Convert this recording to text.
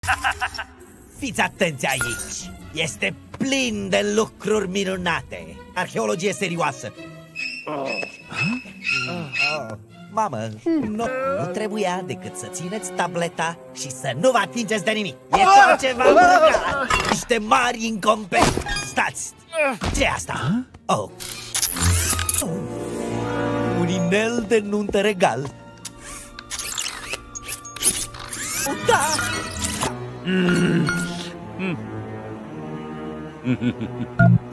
Fiți atenți aici! Este plin de lucruri minunate! Arheologie serioasă! Mamă, nu trebuia decât să țineți tableta și să nu vă atingeți de nimic. E tot ce v-am rugat. Niște mari incompetenți. Stați! Ce e asta? Oh. Un inel de nuntă regal. Da!